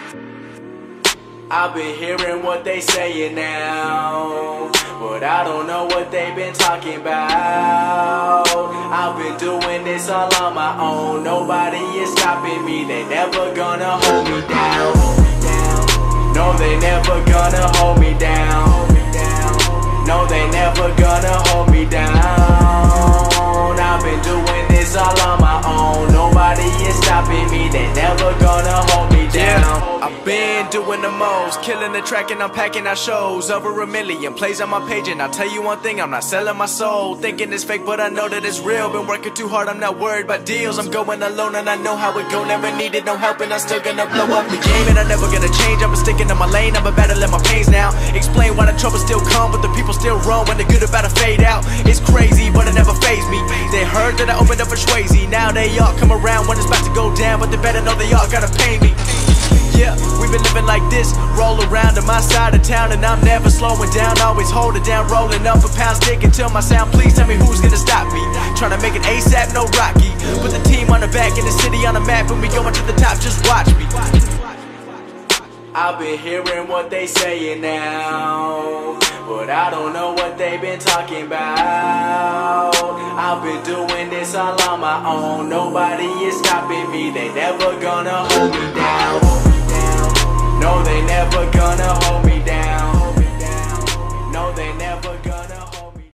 I've been hearing what they saying now, but I don't know what they've been talking about. I've been doing this all on my own. Nobody is stopping me. They never gonna hold me down. No, they never gonna hold me down. No, they never gonna hold me down. I've been doing this all on my own. Nobody is stopping me. They never gonna hold me down. I've been doing the most, killing the track and I'm packing out shows. Over 1 million plays on my page, and I'll tell you one thing, I'm not selling my soul. Thinking it's fake, but I know that it's real. Been working too hard, I'm not worried about deals. I'm going alone and I know how it go. Never needed no help and I'm still gonna blow up the game. And I'm never gonna change, I'm sticking to my lane. I'm about to let my pains now. Explain why the trouble still come, but the people still run when the good about to fade out. It's crazy, but it never fazed me. They heard that I opened up for Swayze. Now they all come around when it's about to go down, but they better know they all gotta pay me. Yeah, we've been living like this, roll around to my side of town, and I'm never slowing down, always hold it down, rolling up a pound stick until my sound. Please tell me who's gonna stop me, trying to make it ASAP, no Rocky. Put the team on the back and the city on the map, when we going to the top, just watch me. I've been hearing what they saying now, but I don't know what they've been talking about. I've been doing this all on my own. Nobody is stopping me. They never gonna hold me down. No, they never gonna